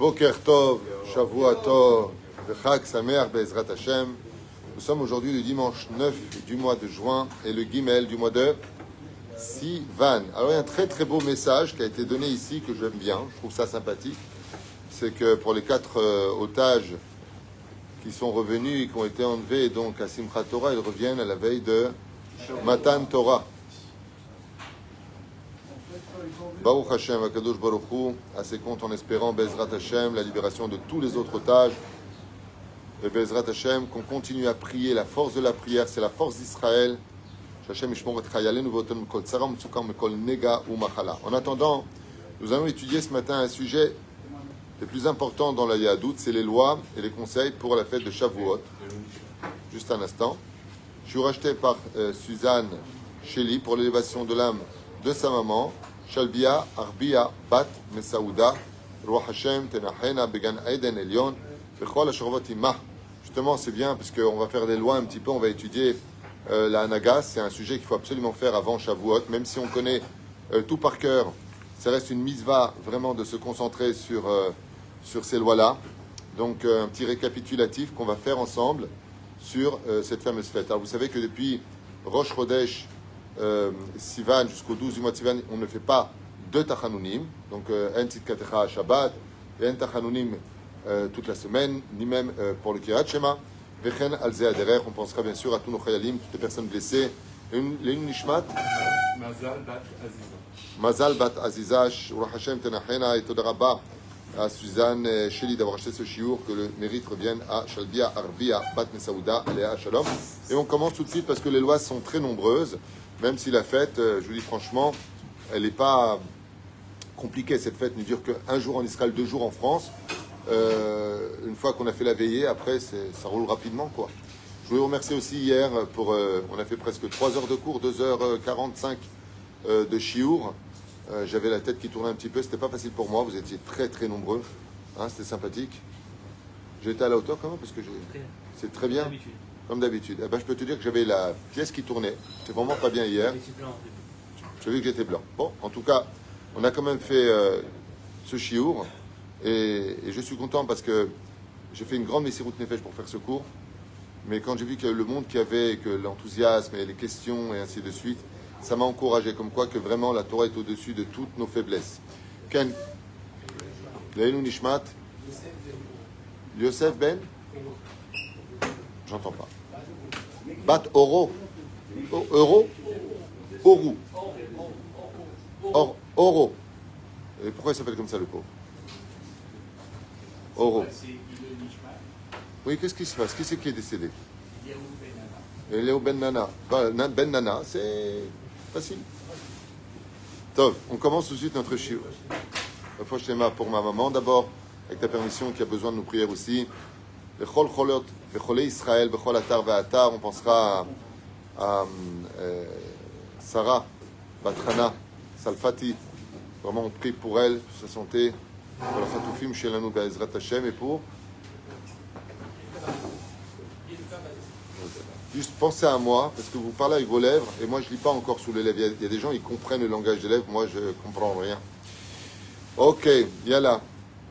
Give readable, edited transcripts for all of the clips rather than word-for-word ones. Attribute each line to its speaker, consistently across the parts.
Speaker 1: Boker Tov, Shavua Tov, Chag Sameach Be'ezrat Hashem. Nous sommes aujourd'hui le dimanche 9 du mois de juin et le Gimel du mois de Sivan. Alors il y a un très très beau message qui a été donné ici que j'aime bien, je trouve ça sympathique. C'est que pour les 4 otages qui sont revenus et qui ont été enlevés donc à Simchat Torah, ils reviennent à la veille de Matan Torah. Baruch Hashem, Akadosh Baruch Hu, à ses comptes en espérant Bezrat Hashem, la libération de tous les autres otages. Et Bezrat Hashem, qu'on continue à prier, la force de la prière, c'est la force d'Israël. En attendant, nous allons étudier ce matin un sujet le plus important dans la Yahadout, c'est les lois et les conseils pour la fête de Shavuot. Juste un instant. Je suis racheté par Suzanne Sheli pour l'élévation de l'âme de sa maman, Shalbia Arbia Bat Mesaouda, Roi Hashem Tenachena Began Aiden Elion, Bechol Ashervot Imah. Justement, c'est bien parce qu'on va faire des lois un petit peu, on va étudier la Hanaga. C'est un sujet qu'il faut absolument faire avant Shavuot, même si on connaît tout par cœur. Ça reste une mitzvah vraiment de se concentrer sur ces lois-là. Donc, un petit récapitulatif qu'on va faire ensemble sur cette fameuse fête. Alors, vous savez que depuis Rosh Chodesh Sivan jusqu'au 12 du mois de Sivan, on ne fait pas de Tachanunim. Donc, En Tzidkatecha Shabbat et En Tachanunim toute la semaine, ni même pour le Kirat Shema. Vechen Alze Aderer, on pensera bien sûr à tous nos Chayalim, toutes les personnes blessées. Les Nishmat
Speaker 2: Mazal Bat Aziza.
Speaker 1: Mazal Bat Aziza, Roi Hashem Tenachena et Todarabba à Suzanne Sheli d'avoir acheté ce chiour, que le mérite revienne à Shalbia Arbia Bat Mesaouda, Aléa Shalom. Et on commence tout de suite parce que les lois sont très nombreuses, même si la fête, je vous dis franchement, elle n'est pas compliquée cette fête, ne dure qu'un jour en Israël, 2 jours en France. Une fois qu'on a fait la veillée, après ça roule rapidement quoi. Je voulais vous remercier aussi hier pour on a fait presque 3 heures de cours, 2h45 de chiour. J'avais la tête qui tournait un petit peu, c'était pas facile pour moi, vous étiez très très nombreux, hein, c'était sympathique. J'ai été à la hauteur quand même parce que c'est très bien, comme d'habitude. Eh ben, je peux te dire que j'avais la pièce qui tournait, c'était vraiment pas bien hier. Tu as vu que j'étais blanc. Bon, en tout cas, on a quand même fait ce chiour. Et je suis content parce que j'ai fait une grande Messirut Nefesh pour faire ce cours. Mais quand j'ai vu que le monde qu'il y avait, que l'enthousiasme et les questions et ainsi de suite, ça m'a encouragé. Comme quoi que vraiment la Torah est au-dessus de toutes nos faiblesses. Ken Leilou Nishmat Yosef Ben J'entends pas. Bat Oro Euro Oru Oro. Et pourquoi il s'appelle comme ça le pauvre? Oro. Oui, qu'est-ce qui se passe? Qui c'est qui est décédé? Léo Ben Nana. Ben Nana, c'est facile. Tov, on commence tout de suite notre shiur. La fois pour ma maman, d'abord, avec ta permission, qui a besoin de nos prières aussi. Bechol Cholot, Becholé Israël, Bechol Atar Ve'atar, on pensera à Sarah, Batrana, Salfati. Vraiment, on prie pour elle, pour sa santé. Pour la Chatoufim chez Lanou Be'ezrat Hashem et pour. Juste pensez à moi, parce que vous parlez avec vos lèvres, et moi je ne lis pas encore sous les lèvres. Il y a des gens, ils comprennent le langage des lèvres, moi je ne comprends rien. Ok, yalla.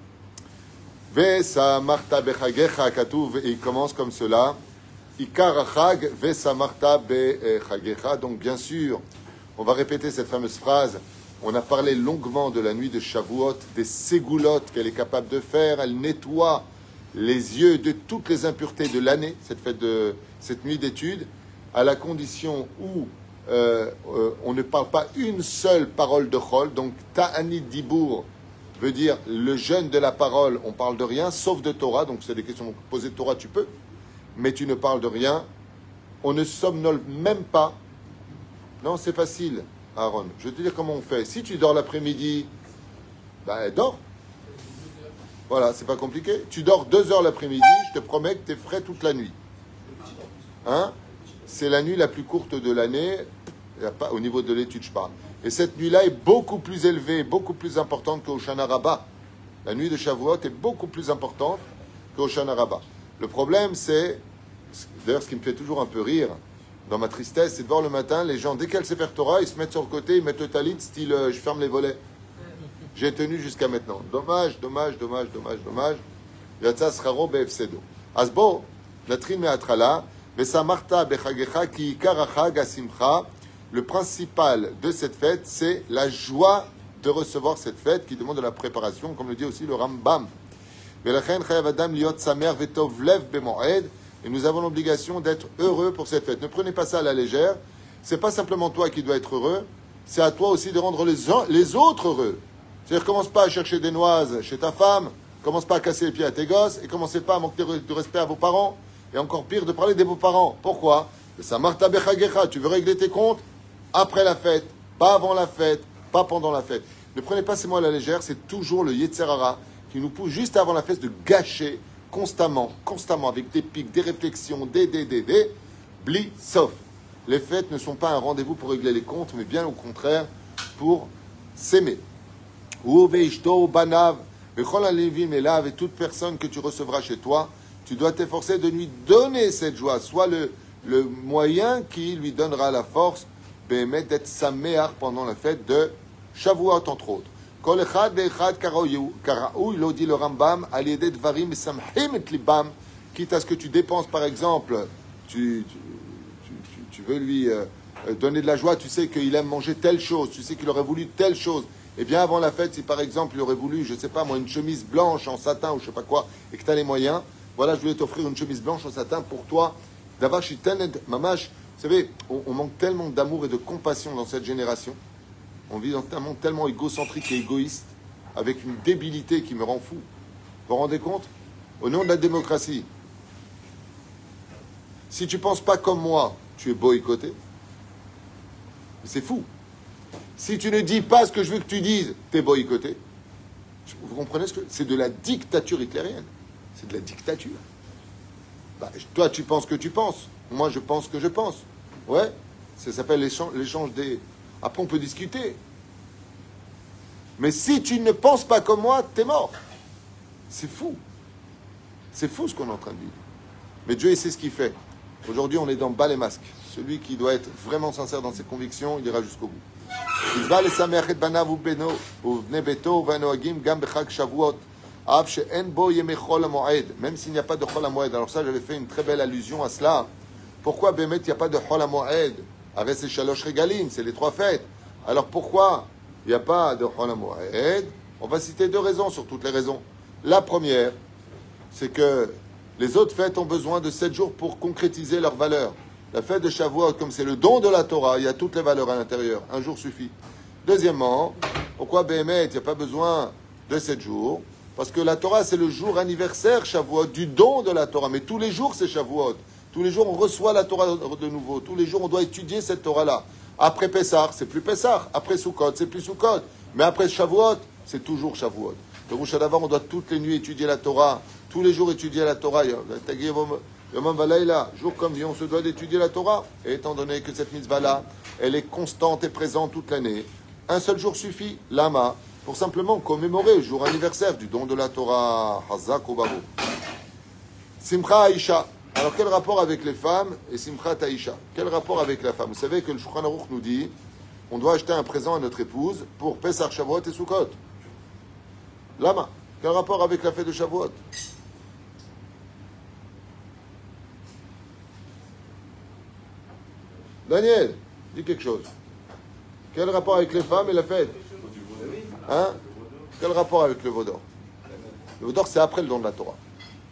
Speaker 1: Ve'samarta bechagecha katuv, et il commence comme cela. Ikar chag ve'samarta bechagecha. Donc bien sûr, on va répéter cette fameuse phrase. On a parlé longuement de la nuit de Shavuot, des ségoulottes qu'elle est capable de faire. Elle nettoie les yeux de toutes les impuretés de l'année, cette nuit d'étude, à la condition où on ne parle pas une seule parole de chol. Donc, ta'anit dibour veut dire le jeûne de la parole, on parle de rien, sauf de Torah. Donc, c'est des questions posées de Torah, tu peux, mais tu ne parles de rien. On ne somnole même pas. Non, c'est facile. Aaron, je vais te dire comment on fait. Si tu dors l'après-midi, ben dors. Voilà, c'est pas compliqué. Tu dors 2 heures l'après-midi, je te promets que tu es frais toute la nuit. Hein? C'est la nuit la plus courte de l'année, au niveau de l'étude, je parle. Et cette nuit-là est beaucoup plus élevée, beaucoup plus importante qu'au Shana Rabbah. La nuit de Shavuot est beaucoup plus importante qu'au Shana Rabbah. Le problème, c'est, d'ailleurs, ce qui me fait toujours un peu rire, dans ma tristesse, c'est de voir le matin, les gens, dès qu'elle sait faire Torah, ils se mettent sur le côté, ils mettent le talit, style je ferme les volets. j'ai tenu jusqu'à maintenant. Dommage, dommage, dommage, dommage, dommage. Yatsa scharo be'efsedo. Asbo, natrin me'atrala, ve'samarta bechagecha ki ikar hachag asimcha. Le principal de cette fête, c'est la joie de recevoir cette fête qui demande de la préparation, comme le dit aussi le Rambam. Et nous avons l'obligation d'être heureux pour cette fête. Ne prenez pas ça à la légère. C'est pas simplement toi qui dois être heureux, c'est à toi aussi de rendre les autres heureux. C'est-à-dire, commence pas à chercher des noises chez ta femme, commence pas à casser les pieds à tes gosses, et commencez pas à manquer de respect à vos parents, et encore pire, de parler de vos parents. Pourquoi? Tu veux régler tes comptes après la fête, pas avant la fête, pas pendant la fête. Ne prenez pas ces mots à la légère, c'est toujours le Yetzer Hara qui nous pousse juste avant la fête de gâcher constamment, avec des pics, des réflexions, des, bli, sauf. Les fêtes ne sont pas un rendez-vous pour régler les comptes, mais bien au contraire, pour s'aimer. Banav, et toute personne que tu recevras chez toi, tu dois t'efforcer de lui donner cette joie, soit le moyen qui lui donnera la force d'être saméar pendant la fête de Shavuot, entre autres. Kol echad ve'echad karaou, il dit le Rambam, al yedei dvarim mesamchim et libam, quitte à ce que tu dépenses, par exemple, tu veux lui donner de la joie, tu sais qu'il aime manger telle chose, tu sais qu'il aurait voulu telle chose. Eh bien, avant la fête, si par exemple il aurait voulu, je ne sais pas moi, une chemise blanche en satin ou je ne sais pas quoi, et que tu as les moyens, voilà, je voulais t'offrir une chemise blanche en satin pour toi. D'avoir shiten mamash. Vous savez, on manque tellement d'amour et de compassion dans cette génération. On vit dans un monde tellement égocentrique et égoïste, avec une débilité qui me rend fou. Vous vous rendez compte? Au nom de la démocratie, si tu ne penses pas comme moi, tu es boycotté. C'est fou. Si tu ne dis pas ce que je veux que tu dises, tu es boycotté. Vous comprenez ce que c'est? De la dictature hitlérienne. C'est de la dictature. Bah, toi, tu penses que tu penses. Moi, je pense que je pense. Ouais, ça s'appelle l'échange des... Après, on peut discuter. Mais si tu ne penses pas comme moi, t'es mort. C'est fou. C'est fou ce qu'on est en train de vivre. Mais Dieu, il sait ce qu'il fait. Aujourd'hui, on est dans bas les masques. Celui qui doit être vraiment sincère dans ses convictions, il ira jusqu'au bout. Même s'il n'y a pas de Chol HaMoed. Alors ça, j'avais fait une très belle allusion à cela. Pourquoi, Bémet, il n'y a pas de Chol HaMoed? Avec ces Shalosh Regalim, c'est les 3 fêtes. Alors pourquoi il n'y a pas de Chol HaMoed? On va citer 2 raisons sur toutes les raisons. La première, c'est que les autres fêtes ont besoin de 7 jours pour concrétiser leurs valeurs. La fête de Shavuot, comme c'est le don de la Torah, il y a toutes les valeurs à l'intérieur. Un jour suffit. Deuxièmement, pourquoi Bémet, il n'y a pas besoin de 7 jours? Parce que la Torah, c'est le jour anniversaire Shavuot, du don de la Torah. Mais tous les jours, c'est Shavuot. Tous les jours, on reçoit la Torah de nouveau. Tous les jours, on doit étudier cette Torah-là. Après Pessah, c'est plus Pessah. Après Sukkot, c'est plus Sukkot. Mais après Shavuot, c'est toujours Shavuot. Le Rosh Hashanah, on doit toutes les nuits étudier la Torah. Tous les jours étudier la Torah. Yomam Valayla, jour comme vie, on se doit d'étudier la Torah. Et étant donné que cette mitzvah-là, elle est constante et présente toute l'année, un seul jour suffit, Lama, pour simplement commémorer le jour anniversaire du don de la Torah. Hazak ou Baro. Simcha Aisha. Alors, quel rapport avec les femmes et Simchat Aisha? Quel rapport avec la femme? Vous savez que le Shulchan Aruch nous dit on doit acheter un présent à notre épouse pour Pesach, Shavuot et Sukkot. Lama. Quel rapport avec la fête de Shavuot? Daniel, dis quelque chose. Quel rapport avec les femmes et la fête? Hein? Quel rapport avec le Vaudor? Le Vaudor, c'est après le don de la Torah.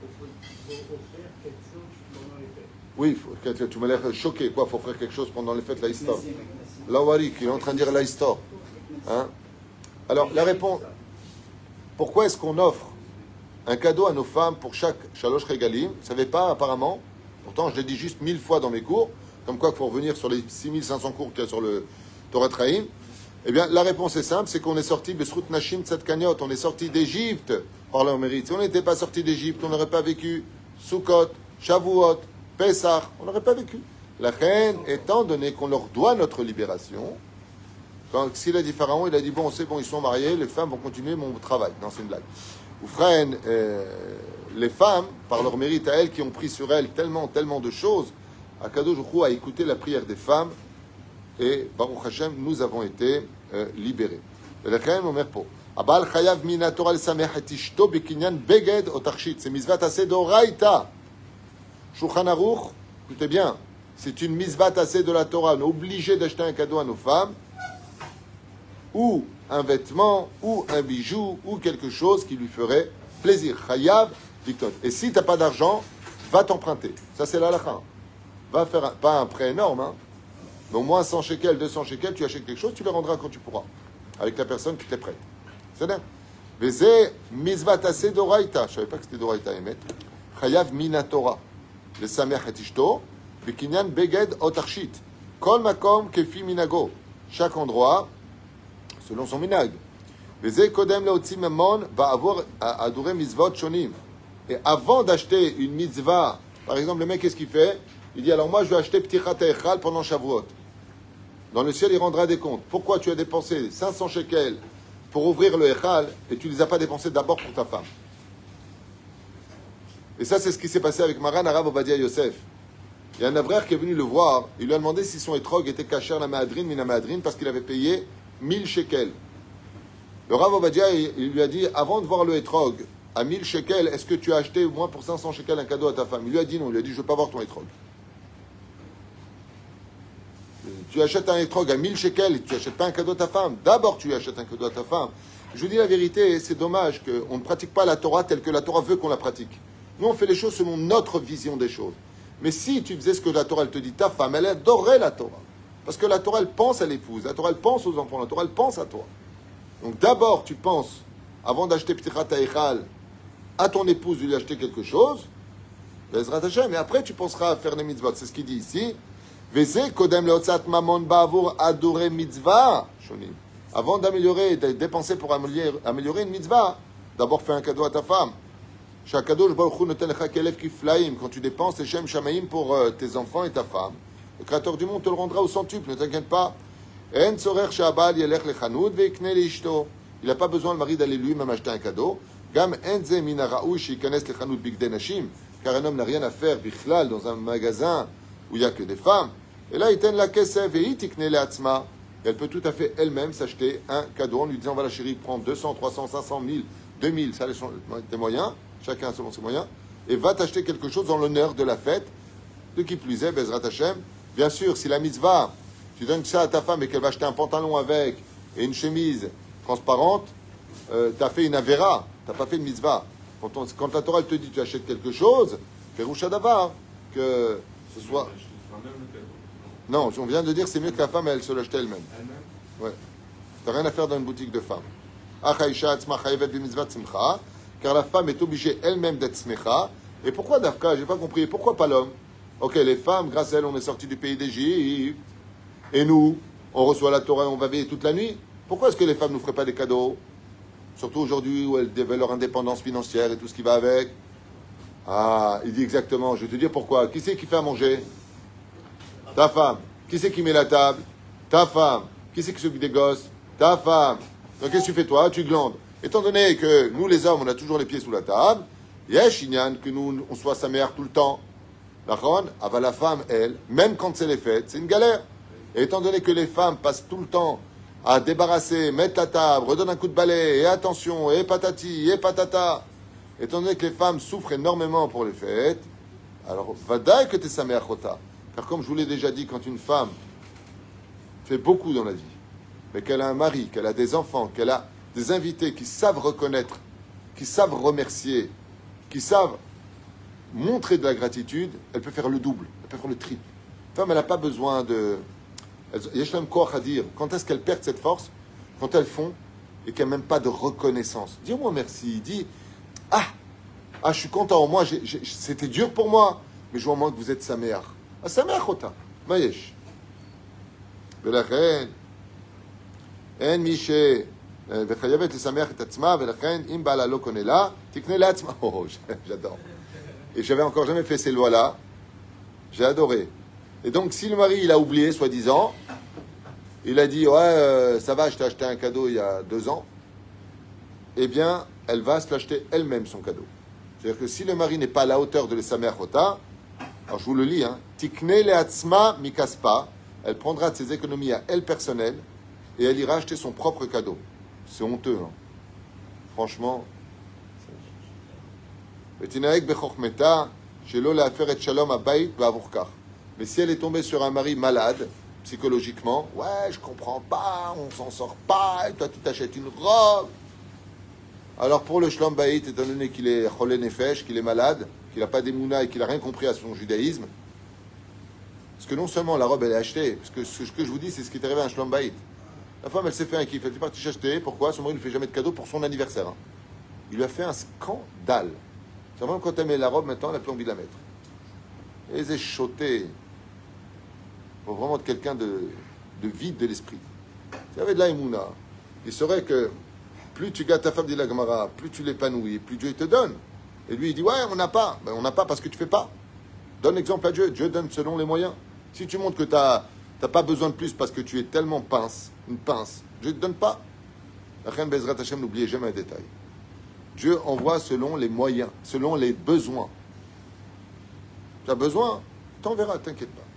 Speaker 1: Oui, tu m'as l'air choqué. Quoi, il faut faire quelque chose pendant les fêtes, la histoire. Lawarik, il est en train de dire la histoire. Hein? Alors, la réponse, pourquoi est-ce qu'on offre un cadeau à nos femmes pour chaque Shalosh Regalim? Vous ne savez pas, apparemment. Pourtant, je l'ai dit juste 1000 fois dans mes cours. Comme quoi, il faut revenir sur les 6500 cours qu'il y a sur le Torah Traim. Eh bien, la réponse est simple, c'est qu'on est sorti Besrut Nashim Tzadkaniot. On est sorti d'Égypte par leur mérite. Si on n'était pas sorti d'Égypte, on n'aurait pas vécu Sukkot, Shavuot, Pessah, on n'aurait pas vécu. La reine, étant donné qu'on leur doit notre libération, quand s'il a dit Pharaon, il a dit bon, c'est bon, ils sont mariés, les femmes vont continuer mon travail. Non, c'est une blague. Ou frère, les femmes, par leur mérite à elles, qui ont pris sur elles tellement de choses, Akadosh Baruch Hu a écouté la prière des femmes et Baruch Hashem, nous avons été libérés. La reine, Omer Po. Abal chayav mina Torah l'samech et ishto bekinyan beged otarchit. C'est mitzvah taseh d'oraita. Shulchan Aruch, écoutez bien, c'est une mitzvah taseh de la Torah. On est obligé d'acheter un cadeau à nos femmes, ou un vêtement, ou un bijou, ou quelque chose qui lui ferait plaisir. Chayav dikton. Et si tu n'as pas d'argent, va t'emprunter. Ça, c'est l'halakha. Va faire, pas un prêt énorme, hein, mais au moins 100 shekels, 200 shekels, tu achètes quelque chose, tu les rendras quand tu pourras, avec la personne qui t'est prête. C'est bien. Vezé mitzvah taseh d'oraita. Je ne savais pas que c'était d'oraita, Emet. Chayav mina Torah. Le samech et ishto, bekinyan beged otarchit. Kol makom kefi minago. Chaque endroit, selon son minag. Vezé kodem leotzi memon va avoir adoré mitzvot shonim. Et avant d'acheter une mitzvah, par exemple, le mec, qu'est-ce qu'il fait? Il dit, alors moi, je vais acheter Ptichat Echal pendant Shavuot. Dans le ciel, il rendra des comptes. Pourquoi tu as dépensé 500 shekels pour ouvrir le Echal et tu ne les as pas dépensés d'abord pour ta femme? Et ça, c'est ce qui s'est passé avec Maran Arav Ovadia Yosef. Il y a un avrère qui est venu le voir. Il lui a demandé si son étrog était kasher la Mahadrin, mina Mahadrin, parce qu'il avait payé 1000 shekels. Le Rav Ovadia, il lui a dit, avant de voir le étrog, à 1000 shekels, est-ce que tu as acheté au moins pour 500 shekels un cadeau à ta femme? Il lui a dit non. Il lui a dit, je ne veux pas voir ton étrog. Tu achètes un étrog à 1000 shekels et tu n'achètes pas un cadeau à ta femme. D'abord, tu achètes un cadeau à ta femme. Je vous dis la vérité, c'est dommage qu'on ne pratique pas la Torah telle que la Torah veut qu'on la pratique. Nous, on fait les choses selon notre vision des choses. Mais si tu faisais ce que la Torah elle te dit, ta femme, elle adorait la Torah. Parce que la Torah, elle pense à l'épouse. La Torah, elle pense aux enfants. La Torah, elle pense à toi. Donc d'abord, tu penses, avant d'acheter Ptichat Echal, à ton épouse de lui acheter quelque chose, Bezrat Hashem, et après tu penseras à faire les mitzvot. C'est ce qu'il dit ici. Veze kodem leotzat mamon ba'avur adoré mitzvah shonim. Avant d'améliorer, de dépenser pour améliorer une mitzvah, d'abord fais un cadeau à ta femme. Shakadosh baruch hu noten lecha kelev kiflaim. Quand tu dépenses les shem shamaim pour tes enfants et ta femme, le Créateur du monde te le rendra au centuple, ne t'inquiète pas. En tzorer she'abal yelech lechanut veikne leishto. Il n'a pas besoin, le mari, d'aller lui-même acheter un cadeau. Gam enze min haraoui sheikanes lechanut bigdei nashim. Car un homme n'a rien à faire, bichlal, dans un magasin où il n'y a que des femmes. Et là, il tient la kesef et itikne leatzma. Elle peut tout à fait elle-même s'acheter un cadeau en lui disant, voilà chérie, prends 200, 300, 500, 1000, 2000, ça sont tes moyens, chacun selon ses moyens, et va t'acheter quelque chose en l'honneur de la fête, de qui plus est, Bezrat Hashem. Bien sûr, si la mitzvah, tu donnes ça à ta femme et qu'elle va acheter un pantalon avec et une chemise transparente, tu as fait une avera, tu n'as pas fait une mitzvah. Quand la Torah elle te dit tu achètes quelque chose, fais roucha d'avar, que ce soit... Non, on vient de dire c'est mieux que la femme elle se l'achète elle-même. Ouais. Tu n'as rien à faire dans une boutique de femmes. Car la femme est obligée elle-même d'être smecha. Et pourquoi Dafka? J'ai pas compris. Pourquoi pas l'homme? Ok, les femmes, grâce à elles, on est sortis du pays d'Égypte. Et nous, on reçoit la Torah et on va veiller toute la nuit. Pourquoi est-ce que les femmes ne nous feraient pas des cadeaux? Surtout aujourd'hui où elles développent leur indépendance financière et tout ce qui va avec. Ah, il dit exactement. Je vais te dire pourquoi. Qui c'est qui fait à manger? Ta femme. Qui c'est qui met la table? Ta femme. Qui c'est qui s'occupe des gosses? Ta femme. Donc qu'est-ce que tu fais toi? Tu glandes. Étant donné que nous les hommes, on a toujours les pieds sous la table, yesh inyan que nous on soit sa mère tout le temps. La femme, elle, même quand c'est les fêtes, c'est une galère. Et étant donné que les femmes passent tout le temps à débarrasser, mettre la table, redonner un coup de balai, et attention, et patati, et patata, étant donné que les femmes souffrent énormément pour les fêtes, alors vadaï que t'es sa mère chota. Car comme je vous l'ai déjà dit, quand une femme fait beaucoup dans la vie, mais qu'elle a un mari, qu'elle a des enfants, qu'elle a des invités qui savent reconnaître, qui savent remercier, qui savent montrer de la gratitude, elle peut faire le double, elle peut faire le triple. La femme, elle n'a pas besoin de... Il y a quoi à dire. Quand est-ce qu'elles perdent cette force? Quand elles font et qu'elles n'ont même pas de reconnaissance. Dis-moi merci. Dis, je suis content. Moi, c'était dur pour moi, mais je vois au moins que vous êtes sa mère. sa mère, chota. Mayesh. ולכן, אין מי וחייבת לשמח את עצמה, ולכן, אם בעלה לא קונה לה, תקנה לעצמה. Oh, j'adore. Et j'avais encore jamais fait ces lois-là. J'ai adoré. Et donc, si le mari, il a oublié, soi-disant, il a dit, ouais, ça va, je t'ai acheté un cadeau il y a 2 ans, eh bien, elle va se l'acheter elle-même, son cadeau. C'est-à-dire que si le mari n'est pas à la hauteur de l'Esamer Chota, alors je vous le lis, Tikne leatzma mikaspa, elle prendra de ses économies à elle personnelle et elle ira acheter son propre cadeau. C'est honteux, franchement. ותנהג בחוכמתה שלא להפר את שלום הבית בעבור כך. Mais si elle est tombée sur un mari malade, psychologiquement, ouais, je comprends pas, on s'en sort pas, et toi tu t'achètes une robe. Alors pour le shalom bayit, étant donné qu'il est cholé nefesh, qu'il est malade, qu'il n'a pas d'émouna et qu'il n'a rien compris à son judaïsme, parce que non seulement la robe elle est achetée, parce que ce que je vous dis c'est ce qui est arrivé à un shalom bayit. La femme elle s'est fait un kiff, elle est partie acheter, pourquoi? Son mari ne lui fait jamais de cadeau pour son anniversaire. Hein. Il lui a fait un scandale. C'est vraiment quand elle met la robe maintenant, elle n'a plus envie de la mettre. Et c'est choté. Il faut vraiment être quelqu'un de vide de l'esprit. Si avait de la émouna, il saurait que plus tu gâtes ta femme, dit la Gemara, plus tu l'épanouis, plus Dieu te donne. Et lui, il dit, ouais, on n'a pas. Ben, on n'a pas parce que tu fais pas. Donne l'exemple à Dieu. Dieu donne selon les moyens. Si tu montres que tu n'as pas besoin de plus parce que tu es tellement une pince, Dieu ne te donne pas. La reine Bezrat Hashem, n'oubliez jamais un détail. Dieu envoie selon les moyens, selon les besoins. Tu as besoin, t'enverras, t'inquiète pas.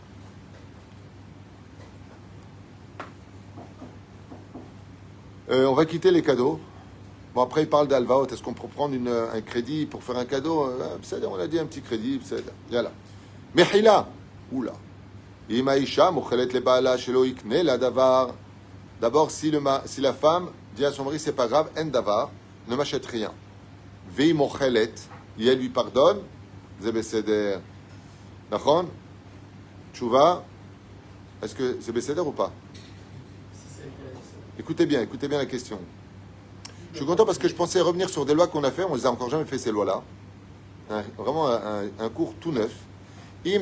Speaker 1: On va quitter les cadeaux. Bon, après, il parle d'Alvaot. Est-ce qu'on peut prendre un crédit pour faire un cadeau? On a dit un petit crédit. Yalla. Mehila. Oula. Imaïcha, mochelet le baala shelo ikne la davar. D'abord, si la femme dit à son mari, c'est pas grave, en davar, ne m'achète rien. Vei mochelet, et elle lui pardonne. Zebeseder. Nachon? Tchouva. Est-ce que c'est Besséder ou pas? Écoutez bien la question. Je suis content parce que je pensais revenir sur des lois qu'on a fait. On les a encore jamais fait ces lois-là. Vraiment un cours tout neuf. Elle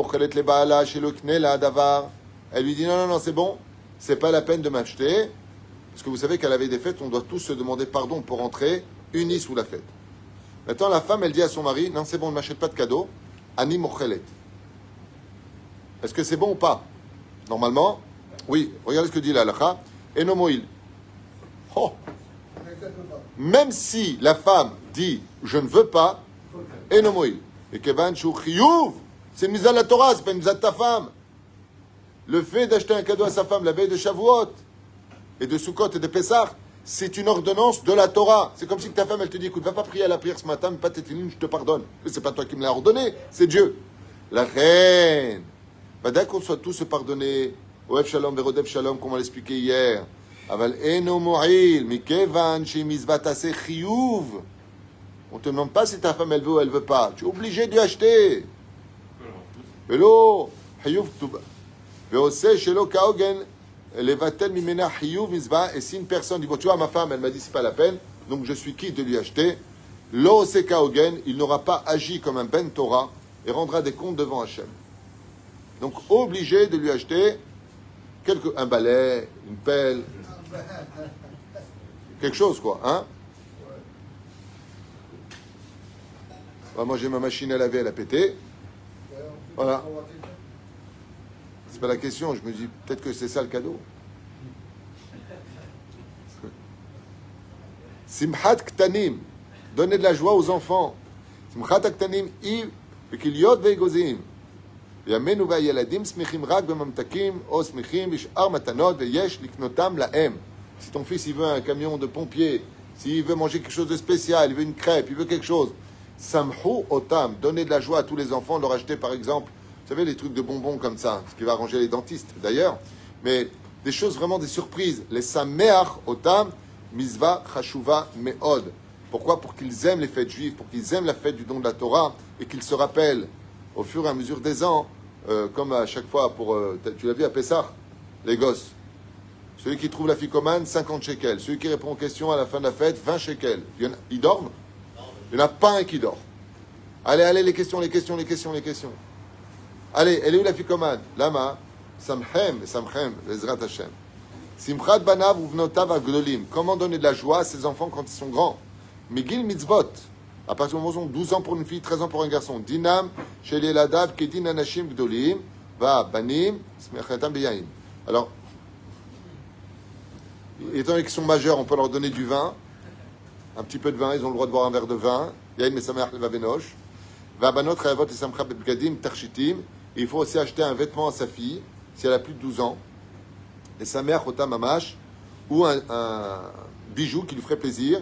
Speaker 1: lui dit non, c'est bon. C'est pas la peine de m'acheter. Parce que vous savez qu'à la veille des fêtes, on doit tous se demander pardon pour entrer unis sous la fête. Maintenant, la femme, elle dit à son mari, non, c'est bon, ne m'achète pas de cadeau. Ani mochelet. Est-ce que c'est bon ou pas? Normalement, oui. Regardez ce que dit la halakha. Enomoil. Oh. Même si la femme dit je ne veux pas, Enomoil. Et Kevan Chou Chiyuv, c'est une mise à la Torah, c'est pas une mise à ta femme. Le fait d'acheter un cadeau à sa femme la veille de Shavuot et de Sukkot et de Pessah, c'est une ordonnance de la Torah. C'est comme si ta femme elle te dit écoute, va pas prier à la prière ce matin, mais pas t'éteindre, je te pardonne. C'est pas toi qui me l'as ordonné, c'est Dieu. La reine. Bah, dès qu'on soit tous se pardonner. Oev Shalom, Verodev Shalom, comme on l'a expliqué hier. Aval eno mo'il, mikevan she mizvatase chiyuv. On te demande pas si ta femme elle veut ou elle veut pas. Tu es obligé de lui acheter. Velo, chiyuv tuba. Veose shelo kaogen, levatel mimena chiyuv mizva. Et si une personne dit bon, tu vois, ma femme, elle m'a dit c'est pas la peine, donc je suis quitte de lui acheter. Lo se kaogen, il n'aura pas agi comme un ben Torah et rendra des comptes devant Hachem. Donc obligé de lui acheter un balai, une pelle, quelque chose quoi, hein? Bah, moi j'ai ma machine à laver, elle a pété. Voilà. C'est pas la question, je me dis peut-être que c'est ça le cadeau. Simchat ktanim, donner de la joie aux enfants. Simchat ktanim i vekiliot veigozim. Si ton fils il veut un camion de pompier, s'il veut manger quelque chose de spécial, il veut une crêpe, il veut quelque chose, samhu otam, donner de la joie à tous les enfants, leur acheter par exemple, vous savez les trucs de bonbons comme ça, ce qui va arranger les dentistes d'ailleurs, mais des choses vraiment des surprises. Les sameach otam, misva chashuva meod. Pourquoi? Pour qu'ils aiment les fêtes juives, pour qu'ils aiment la fête du don de la Torah et qu'ils se rappellent au fur et à mesure des ans, comme à chaque fois, tu l'as vu à Pessah, les gosses. Celui qui trouve la ficomane, 50 shekels. Celui qui répond aux questions à la fin de la fête, 20 shekels. Ils dorment? Il n'y en a pas un qui dort. Allez, les questions. Allez, elle est où la ficomane? Lama, samchem, Ezrat Hashem. Simchat banav uvnotav agdolim. Comment donner de la joie à ses enfants quand ils sont grands? Migil mitzvot. À partir du moment où ils ont 12 ans pour une fille, 13 ans pour un garçon. Dinam, chez les ladav, kedin anashim gdolim, va banim, smechatam beyaim. Alors, étant donné qu'ils sont majeurs, on peut leur donner du vin, un petit peu de vin, ils ont le droit de boire un verre de vin. Yaim et sameach leva benosh. Va banot chayavot et samcha bebgadim tarchitim. Il faut aussi acheter un vêtement à sa fille, si elle a plus de 12 ans. Et sameach otam mamash, ou bijoux qui lui feraient plaisir.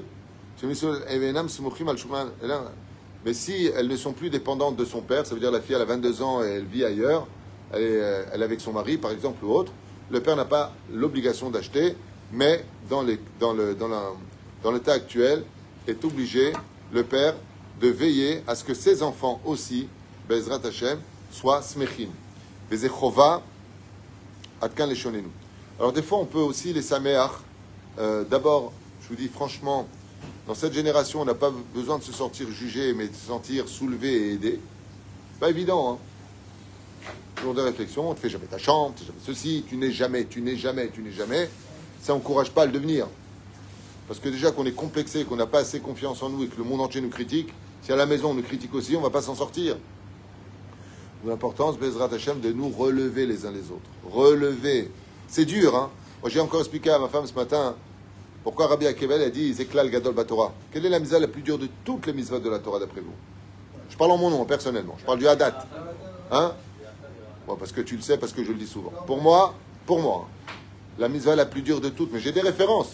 Speaker 1: Mais si elles ne sont plus dépendantes de son père, ça veut dire la fille elle a 22 ans et elle vit ailleurs, elle est avec son mari par exemple ou autre, le père n'a pas l'obligation d'acheter, mais dans l'état actuel est obligé, le père, de veiller à ce que ses enfants aussi, Bezrat Hashem, soient smechim. Bezechova, atkan leshonenu. Alors des fois on peut aussi les sameach. D'abord, je vous dis franchement, dans cette génération, on n'a pas besoin de se sentir jugé, mais de se sentir soulevé et aidé. Pas évident, hein. Toujours des réflexions, on ne fais jamais ta chambre, tu fais jamais ceci, tu n'es jamais. Ça n'encourage pas à le devenir. Parce que déjà qu'on est complexé, qu'on n'a pas assez confiance en nous et que le monde entier nous critique, si à la maison on nous critique aussi, on ne va pas s'en sortir. L'importance, Bezrat Hashem, de nous relever les uns les autres. Relever. C'est dur, hein. Moi, j'ai encore expliqué à ma femme ce matin pourquoi Rabbi Akiva a dit Zeklal Gadol Batorah. Quelle est la mitzvah la plus dure de toutes les mitzvahs de la Torah d'après vous? Je parle en mon nom, personnellement. Je parle du Hadat. Hein? Bon, parce que tu le sais, parce que je le dis souvent. Pour moi, la mitzvah la plus dure de toutes, mais j'ai des références.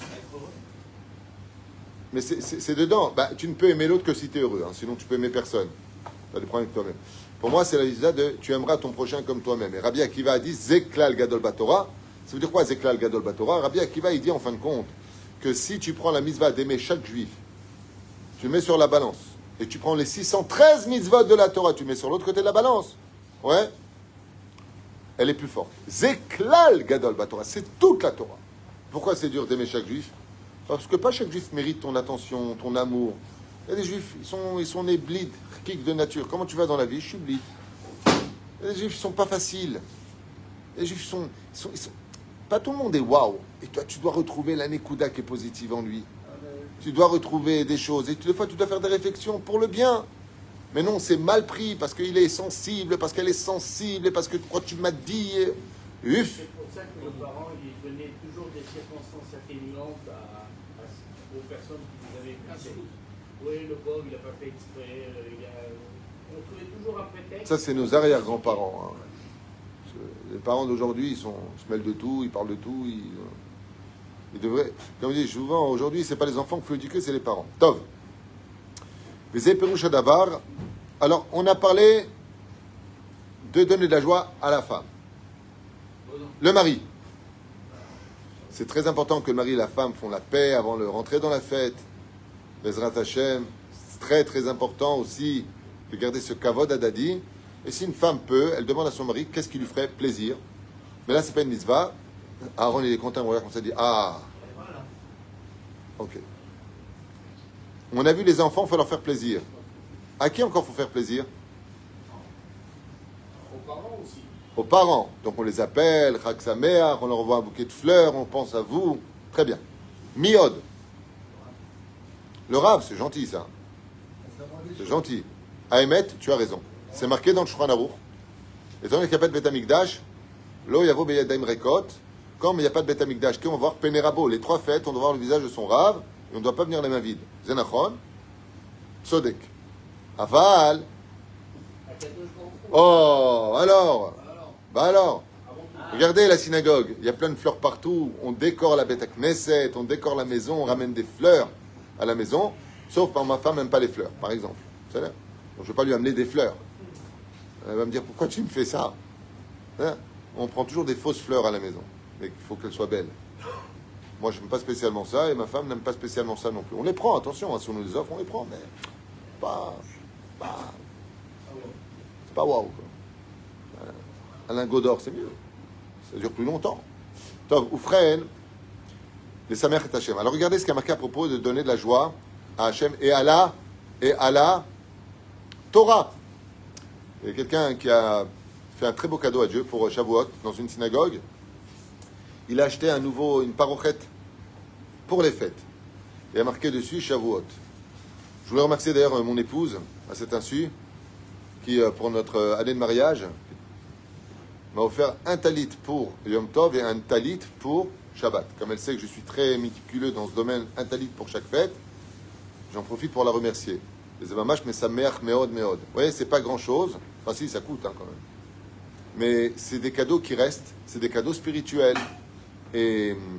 Speaker 1: Mais c'est dedans. Bah, tu ne peux aimer l'autre que si tu es heureux, hein, sinon tu peux aimer personne. Tu as des problèmes avec toi-même. Pour moi, c'est la mitzvah de tu aimeras ton prochain comme toi-même. Et Rabbi Akiva a dit Zeklal Gadol Batorah. Ça veut dire quoi Zeklal Gadol Batorah? Rabbi Akiva, il dit en fin de compte que si tu prends la mitzvah d'aimer chaque juif, tu le mets sur la balance, et tu prends les 613 mitzvot de la Torah, tu mets sur l'autre côté de la balance, ouais, elle est plus forte. Zeklal Gadol Batorah, c'est toute la Torah. Pourquoi c'est dur d'aimer chaque juif? Parce que pas chaque juif mérite ton attention, ton amour. Il y a des juifs, ils sont nés blid, kick de nature. Comment tu vas dans la vie? Je suis blid. Il y a des juifs, ils sont pas faciles. Les juifs sont pas tout le monde est waouh. Et toi, tu dois retrouver la Nekuda qui est positive en lui. Tu dois retrouver des choses. Et des fois, tu dois faire des réflexions pour le bien. Mais non, c'est mal pris parce qu'il est sensible, parce qu'elle est sensible, et parce que quoi tu m'as dit. Uf.
Speaker 3: C'est pour ça que nos parents, ils donnaient toujours des circonstances atténuantes aux personnes qui nous avaient blessés. Oui, le pauvre, il n'a pas fait exprès. On trouvait toujours un prétexte.
Speaker 1: Ça, c'est nos arrière-grands-parents. Hein. Les parents d'aujourd'hui, ils se mêlent de tout, ils parlent de tout. Ils devraient. Comme je dis souvent, aujourd'hui, c'est pas les enfants qu'il faut éduquer, c'est les parents. Tov. Alors, on a parlé de donner de la joie à la femme. Le mari. C'est très important que le mari et la femme font la paix avant de rentrer dans la fête. Bezrat Hashem. C'est très très important aussi de garder ce kavod adadi. Et si une femme peut, elle demande à son mari qu'est-ce qui lui ferait plaisir. Mais là, c'est pas une mitzvah. Aaron, il est content, il regarde comme ça, il dit ah. Ok. On a vu les enfants, il faut leur faire plaisir. À qui encore faut faire plaisir?
Speaker 3: Aux parents aussi.
Speaker 1: Aux parents. Donc on les appelle, Chag Sameach, on leur envoie un bouquet de fleurs, on pense à vous. Très bien. Miod. Le Rav, c'est gentil ça. C'est gentil. Ahemet, tu as raison. C'est marqué dans le Shulchan Aruch. Étant donné qu'il n'y a pas de Beth Amikdash, Lo Yavo Beyadaim Rekot, comme il n'y a pas de Beth Amikdash, on va voir Penerabo. Les 3 fêtes, on doit voir le visage de son Rav, et on ne doit pas venir les mains vides. Zenachon, Tzodek. Aval. Oh, alors. Bah alors. Regardez la synagogue, il y a plein de fleurs partout, on décore la Beth Knesset, on décore la maison, on ramène des fleurs à la maison, sauf par ma femme n'aime pas les fleurs, par exemple. Donc, je ne vais pas lui amener des fleurs. Elle va me dire, pourquoi tu me fais ça? Hein? On prend toujours des fausses fleurs à la maison, mais il faut qu'elles soient belles. Moi, je n'aime pas spécialement ça, et ma femme n'aime pas spécialement ça non plus. On les prend, attention, hein, si on nous les offre, on les prend, mais c'est pas waouh. Un lingot d'or, c'est mieux. Ça dure plus longtemps. Tov, Oufren, les Samer et Hachem. Alors regardez ce qu'a marqué à propos de donner de la joie à Hachem et à la Torah. Il y a quelqu'un qui a fait un très beau cadeau à Dieu pour Shavuot dans une synagogue. Il a acheté une parochette pour les fêtes. Il a marqué dessus Shavuot. Je voulais remercier d'ailleurs mon épouse à cet insu qui, pour notre année de mariage, m'a offert un talit pour Yom Tov et un talit pour Shabbat. Comme elle sait que je suis très méticuleux dans ce domaine, un talit pour chaque fête, j'en profite pour la remercier. Les Zevamash, mais sa mère, méod. Vous voyez, c'est pas grand-chose. Enfin si, ça coûte hein, quand même. Mais c'est des cadeaux qui restent, c'est des cadeaux spirituels. Et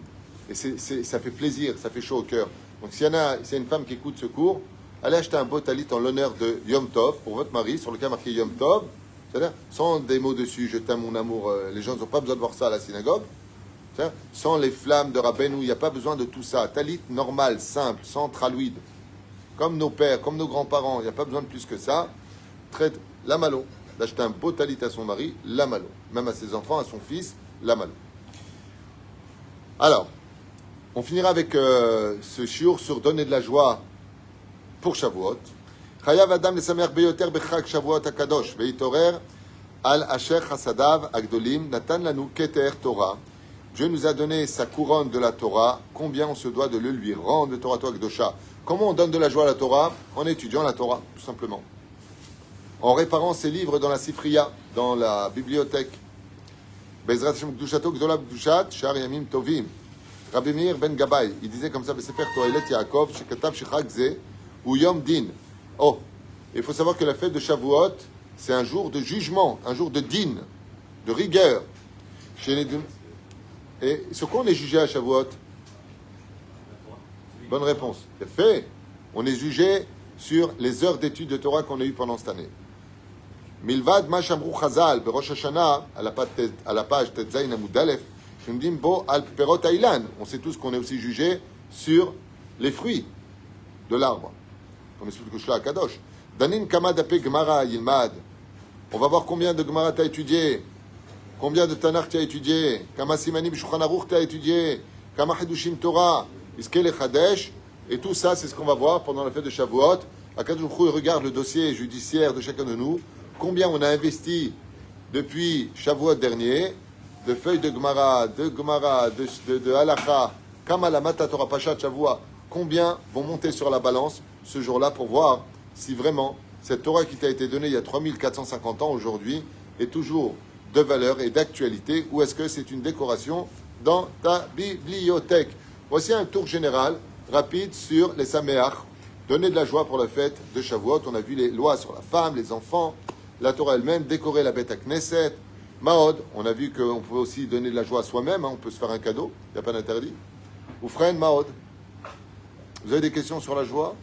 Speaker 1: Et ça fait plaisir, ça fait chaud au cœur. Donc s'il y a une femme qui écoute ce cours, allez acheter un beau talit en l'honneur de Yom Tov pour votre mari, sur lequel marqué Yom Tov, c'est-à-dire sans des mots dessus, je t'aime mon amour, les gens n'ont pas besoin de voir ça à la synagogue, sans les flammes de Rabbeinu, il n'y a pas besoin de tout ça. Talit normal, simple, sans tralouide, comme nos pères, comme nos grands-parents, il n'y a pas besoin de plus que ça. Traite la malo, d'acheter un beau talit à son mari, la malo, même à ses enfants, à son fils, la malo. Alors, on finira avec ce shiur sur donner de la joie pour Shavuot. Chayav Adam lesameach beyoter bechag Shavuot hakadosh veitorer al asher chasadav agdolim natan lanu keter Torah. Dieu nous a donné sa couronne de la Torah. Combien on se doit de le lui rendre, Torah Torah Kdosha. Comment on donne de la joie à la Torah? En étudiant la Torah, tout simplement. En réparant ses livres dans la Sifriya, dans la bibliothèque. Bezrat Hashem Kdushato Gdola Kdushat Shar Yamim Tovim. Rabbi Meir ben Gabay, il disait comme ça, Besefer Toelet Yaakov, Shekatav Shechag Ze, ou Yom Din. Oh, il faut savoir que la fête de Shavuot, c'est un jour de jugement, un jour de din, de rigueur. Et sur quoi on est jugé à Shavuot? Bonne réponse. C'est fait. On est jugé sur les heures d'études de Torah qu'on a eues pendant cette année. Milvad ma shamru Chazal, Berosh Hashanah, à la page Tetzain Amud Aleph, on sait tous qu'on est aussi jugé sur les fruits de l'arbre. Comme explique le Shla Kadosh. Danin kama dape Gemara yilmad. On va voir combien de Gemara tu as étudié, combien de Tanakh tu as étudié, kama simani b'Shulchan Aruch tu as étudié, kama Hidushim Torah, iskel Chadesh, et tout ça, c'est ce qu'on va voir pendant la fête de Shavuot. Akadosh Baruch Hu regarde le dossier judiciaire de chacun de nous, combien on a investi depuis Shavuot dernier, de feuilles de Gemara, de Halakha, Kama Mata Torah Pashat Shavua, combien vont monter sur la balance ce jour-là pour voir si vraiment cette Torah qui t'a été donnée il y a 3450 ans aujourd'hui est toujours de valeur et d'actualité, ou est-ce que c'est une décoration dans ta bibliothèque? Voici un tour général, rapide, sur les Sameach, donner de la joie pour la fête de Shavuot. On a vu les lois sur la femme, les enfants, la Torah elle-même, décorer la bête à Knesset. Mahod, on a vu qu'on pouvait aussi donner de la joie à soi-même, hein, on peut se faire un cadeau, il n'y a pas d'interdit. Ou frère Mahod, vous avez des questions sur la joie?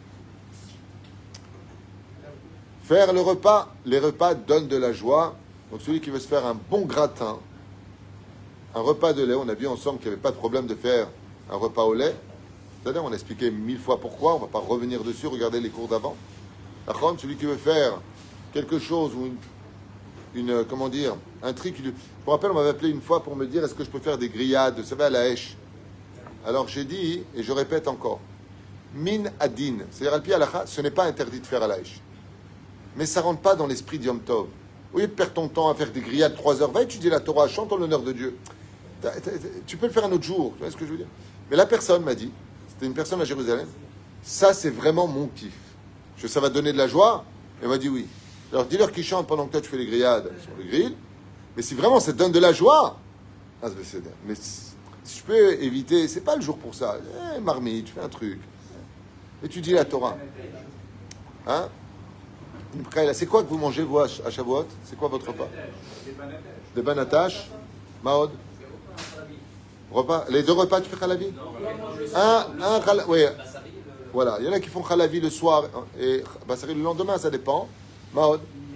Speaker 1: Faire le repas, les repas donnent de la joie. Donc celui qui veut se faire un bon gratin, un repas de lait, on a vu ensemble qu'il n'y avait pas de problème de faire un repas au lait. C'est-à-dire, on a expliqué 1000 fois pourquoi, on ne va pas revenir dessus, regardez les cours d'avant. Celui qui veut faire quelque chose ou comment dire, un trick. Je me rappelle, on m'avait appelé une fois pour me dire est-ce que je peux faire des grillades, vous savez, à la hache. Alors j'ai dit, et je répète encore, min adin, c'est-à-dire al-pi halakha, ce n'est pas interdit de faire à la hache. Mais ça ne rentre pas dans l'esprit d'Yom Tov. Au lieu de perdre ton temps à faire des grillades 3 heures, va étudier la Torah, chante en l'honneur de Dieu. Tu peux le faire un autre jour, tu vois ce que je veux dire? Mais la personne m'a dit, c'était une personne à Jérusalem, ça c'est vraiment mon kiff. Ça va donner de la joie? Elle m'a dit oui. Alors dis-leur qu'ils chantent pendant que toi tu fais les grillades sur le grill. Mais si vraiment ça te donne de la joie, mais si je peux éviter, c'est pas le jour pour ça. Marmite, tu fais un truc. Étudie la Torah. Hein? C'est quoi que vous mangez vous à Shavuot? C'est quoi votre repas? Des banataches. Mahod? Repas. Les 2 repas tu fais khalavi? Un khalavi. Oui. Voilà. Il y en a qui font khalavi le soir et basari le lendemain, ça dépend. Mahod?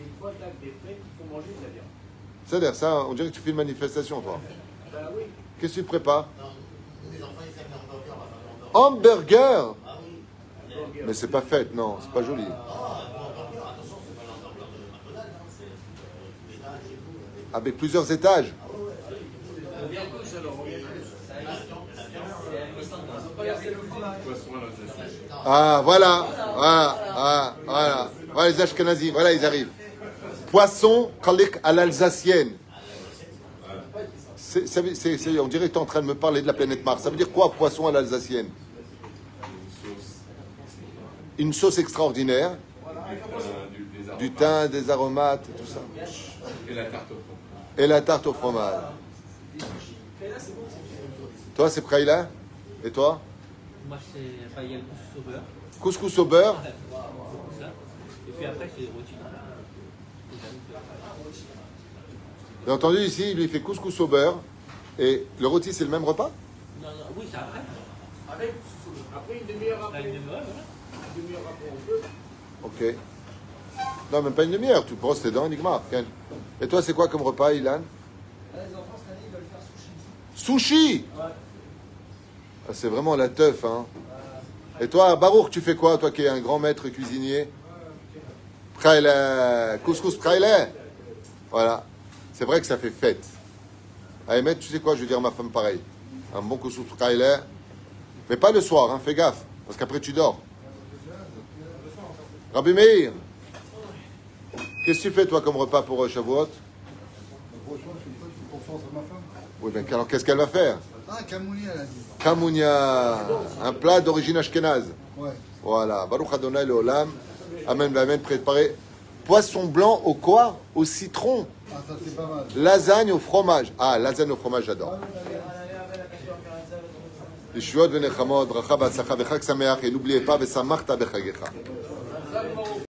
Speaker 1: C'est-à-dire ça, on dirait que tu fais une manifestation, toi.
Speaker 3: Ben oui.
Speaker 1: Qu'est-ce que tu prépares? Hamburger? Mais c'est pas fait, non, c'est pas joli. Avec plusieurs étages. Ah, voilà. Voilà les Ashkenazim, voilà, ils arrivent. Poisson khalik à l'alsacienne. On dirait que tu es en train de me parler de la planète Mars. Ça veut dire quoi, poisson à l'alsacienne? Une sauce extraordinaire. Du thym, des aromates, tout ça. Et la tarte au fromage. Toi, c'est Praïla? Et toi?
Speaker 4: Moi, c'est paella couscous au beurre.
Speaker 1: Couscous au beurre.
Speaker 4: Et puis après, c'est rôti.
Speaker 1: Vous avez entendu ici, il lui fait couscous au beurre. Et le rôti, c'est le même repas?
Speaker 4: Non, non, oui, c'est après.
Speaker 3: Après une demi-heure
Speaker 4: Là,
Speaker 3: après.
Speaker 4: une demi-heure, voilà.
Speaker 3: Une demi-heure après, on peut.
Speaker 1: Ok. Non, même pas une demi-heure. Tu brosses tes dents, Nigmar. Et toi, c'est quoi comme repas, Ilan?
Speaker 5: Là, les enfants, cette année, ils veulent faire sushi.
Speaker 1: Sushi.
Speaker 5: Ouais.
Speaker 1: Ah, c'est vraiment la teuf, hein. Et toi, Baruch, tu fais quoi, toi qui es un grand maître cuisinier? Praïla, couscous praïla. Voilà. C'est vrai que ça fait fête. Ahmed, tu sais quoi, je vais dire à ma femme pareil. Un bon couscous praïla. Mais pas le soir, hein, fais gaffe. Parce qu'après, tu dors. Rabbi Meir, qu'est-ce que tu fais, toi, comme repas pour Shavuot?
Speaker 5: Franchement, je fais confiance à ma femme.
Speaker 1: Oui, ben, alors, qu'est-ce qu'elle va faire?
Speaker 5: Ah, Kamouni, elle a dit.
Speaker 1: Kamounia, un plat d'origine ashkénaze.
Speaker 5: Ouais.
Speaker 1: Voilà. Baruch Adonai Leolam. Amen, amen. Préparé. Poisson blanc au quoi? Au citron.
Speaker 5: Ah, ça, c'est pas mal.
Speaker 1: Lasagne au fromage. Ah, lasagne au fromage, j'adore. Yeshuot v'nechamot, bracha b'atzlacha, b'chag sameach, et n'oubliez pas, v'samarta b'chagecha.